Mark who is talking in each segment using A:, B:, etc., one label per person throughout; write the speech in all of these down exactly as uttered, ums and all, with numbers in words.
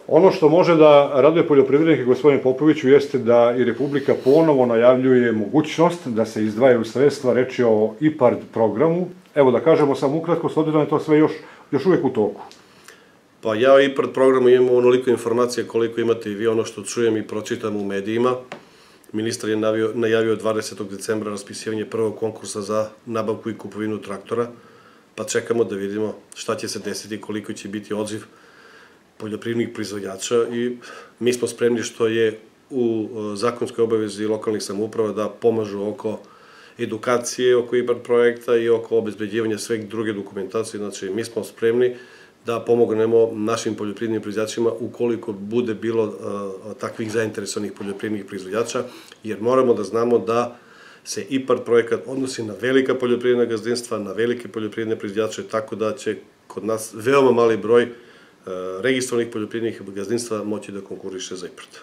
A: Ono što može da raduje poljoprivrednike, gospodine Popoviću, jeste da i Republika ponovo najavljuje mogućnost da se izdvajaju sredstva, reč je o IPARD programu. Evo da kažemo samo ukratko, s obzirom da je to sve još, još uvek u toku.
B: Pa ja o IPARD programu imam onoliko informacija koliko imate i vi, ono što čujem i pročitam u medijima. Ministar je najavio dvadesetog decembra raspisivanje prvog konkursa za nabavku i kupovinu traktora, pa čekamo da vidimo šta će se desiti, koliko će biti odziv poljoprivrednih proizvođača i mi smo spremni što je u zakonskoj obavezi lokalnih samouprava da pomažu oko edukacije, oko IPARD projekta i oko obezbeđivanja sve druge dokumentacije. Znači, mi smo spremni da pomognemo našim poljoprivrednim proizvođačima ukoliko bude bilo takvih zainteresovanih poljoprivrednih proizvođača, jer moramo da znamo da se IPARD projekat odnosi na velika poljoprivredna gazdinstva, na velike poljoprivredne proizvođače, tako da će kod nas veoma mali broj registrovanih poljoprivrednih gazdinstva moći da konkuriše za IPARD.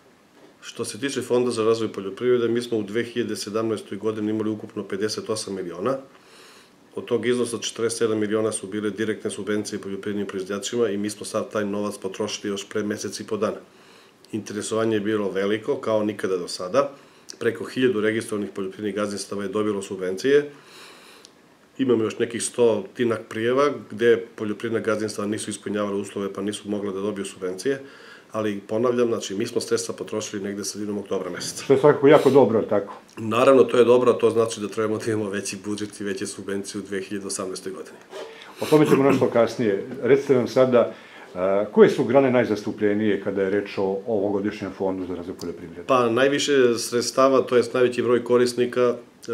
B: Što se tiče Fonda za razvoj poljoprivrede, mi smo u dve hiljade sedamnaestoj godini imali ukupno pedeset osam miliona. Od tog iznosa četrdeset sedam miliona su bile direktne subvencije poljoprivrednim proizvođačima i mi smo sad taj novac potrošili još pre mesec i po dana. Interesovanje je bilo veliko, kao nikada do sada. Preko hiljadu registrovanih poljoprivrednih gazdinstava je dobilo subvencije. Imamo još nekih sto tinak prijeva gde poljoprivredna gazdinstva nisu ispunjavale uslove pa nisu mogla da dobiju subvencije, ali ponavljam, znači mi smo sredstva potrošili negde sredinom oktobra meseca.
A: Što je svakako jako dobro, tako?
B: Naravno, to je dobro, a to znači da trebamo da imamo veći budžet i veće subvencije u dve hiljade osamnaestoj godini.
A: O tome ćemo nešto kasnije. Recite nam sada, koje su grane najzastupljenije kada je reč o ovogodišnjem fondu za razvoj poljoprivrede?
B: Pa najviše sredstava, to je najveći broj korisnika,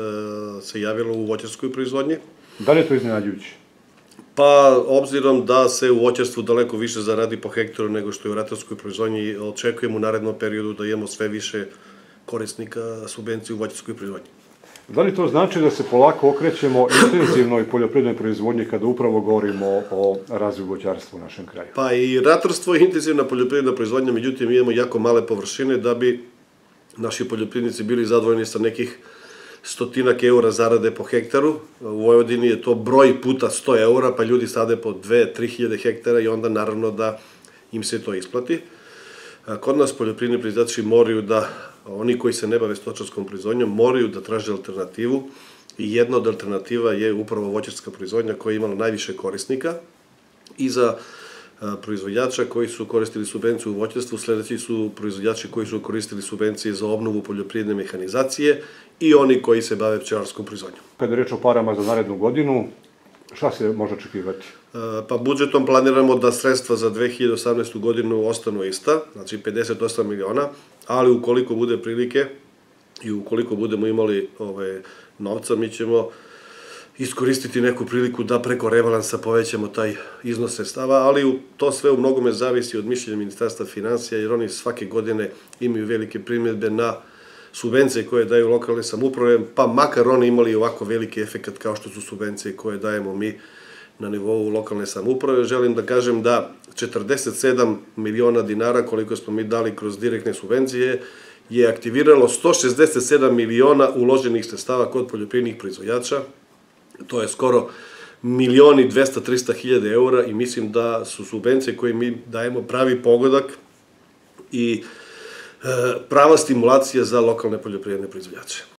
B: se javilo u voćarskoj proizvodnji.
A: Da li je to iznenađujuće?
B: Pa, obzirom da se u voćarstvu daleko više zaradi po hektaru nego što je u ratarskoj proizvodnji, očekujem u narednom periodu da imamo sve više korisnika subvencije u voćarskoj proizvodnji.
A: Da li to znači da se polako okrećemo intenzivnoj poljoprivrednoj proizvodnji kada upravo govorimo o razvoju voćarstva u našem kraju?
B: Pa i ratarstvo je intenzivna poljoprivredna proizvodnja, međutim imamo jako male površine da bi naši poljoprivrednici bili zadovoljni sa nekih stotinak eura zarade po hektaru. U Vojvodini je to broj puta sto eura, pa ljudi sade po dve do tri hiljade hektara i onda naravno da im se to isplati. Kod nas poljoprivredni proizvođači moraju da, oni koji se ne bave stočarskom proizvodnjom, moraju da traže alternativu i jedna od alternativa je upravo voćarska proizvodnja koja je imala najviše korisnika i za proizvođača koji su koristili subvenciju u voćarstvu, sledeći su proizvođači koji su koristili subvencije za obnovu poljoprivredne mehanizacije i oni koji se bave pčelarskom proizvodnjom.
A: Kada je reč o parama za narednu godinu, šta se može očekivati?
B: Pa budžetom planiramo da sredstva za dve hiljade osamnaestu godinu ostanu ista, znači pedeset osam miliona, ali ukoliko bude prilike i ukoliko budemo imali novca, mi ćemo iskoristiti neku priliku da preko rebalansa povećamo taj iznos sredstava, ali to sve u mnogome zavisi od mišljenja Ministarstva finansija, jer oni svake godine imaju velike primjedbe na subvencije koje daju lokalne samouprave, pa makar oni imali ovako veliki efekat kao što su subvencije koje dajemo mi na nivou lokalne samouprave. Želim da kažem da četrdeset sedam miliona dinara koliko smo mi dali kroz direktne subvencije je aktiviralo sto šezdeset sedam miliona uloženih sredstava kod poljoprivrednih proizvođača. To je skoro milion i dvesta do trista hiljada eura i mislim da su subvencije koje mi dajemo pravi pogodak i prava stimulacija za lokalne poljoprivredne proizvođače.